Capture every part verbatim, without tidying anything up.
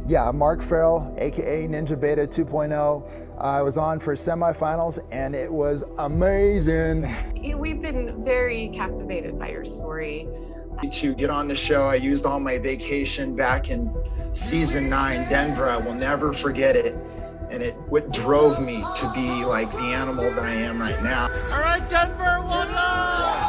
Yeah, Mark Farrell, aka Ninjabeta two point oh. I was on for semifinals and it was amazing. We've been very captivated by your story. To get on the show, I used all my vacation back in season nine, Denver. I will never forget it. And it what drove me to be like the animal that I am right now. All right, Denver, one love!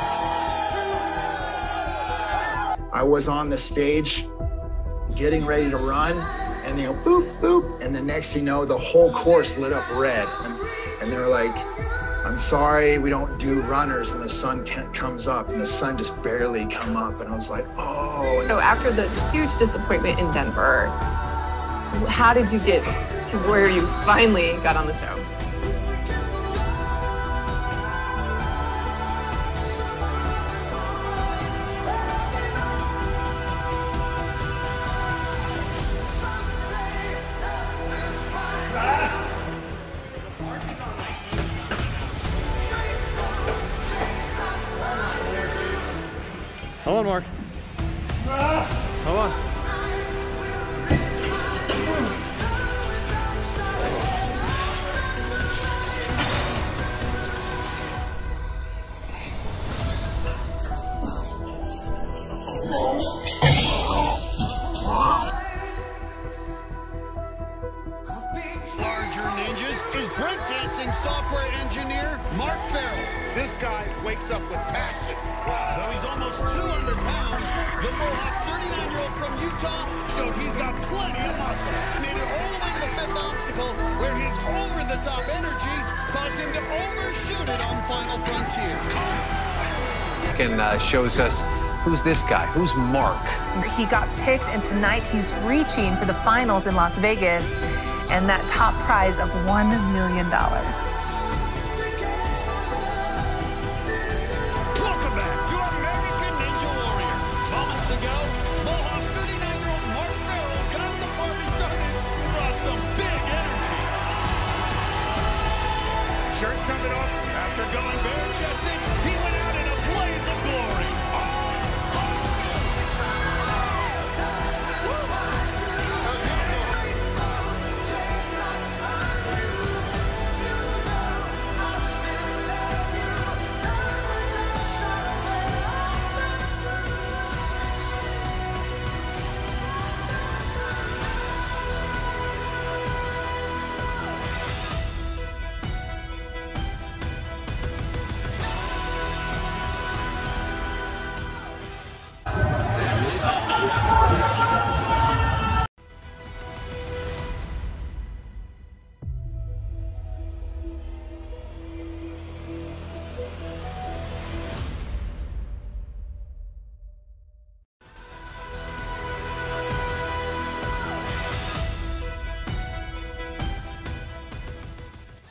I was on the stage getting ready to run, and you know, boop, boop, and the next thing you know, the whole course lit up red. And, and they were like, I'm sorry, we don't do runners, and the sun can't, comes up, and the sun just barely come up, and I was like, oh. So after the huge disappointment in Denver, how did you get to where you finally got on the show? Hold on, Mark. Hold on. Larger ninjas is breakdancing software engineer Mark Farrell. This guy wakes up with passion. Though he's almost two hundred pounds, the Mohawk thirty-nine-year-old from Utah showed he's got plenty of muscle. Made it all the way to the fifth obstacle, where his over-the-top energy caused him to overshoot it on Final Frontier. And uh, shows us who's this guy, who's Mark. He got picked, and tonight he's reaching for the finals in Las Vegas and that top prize of one million dollars.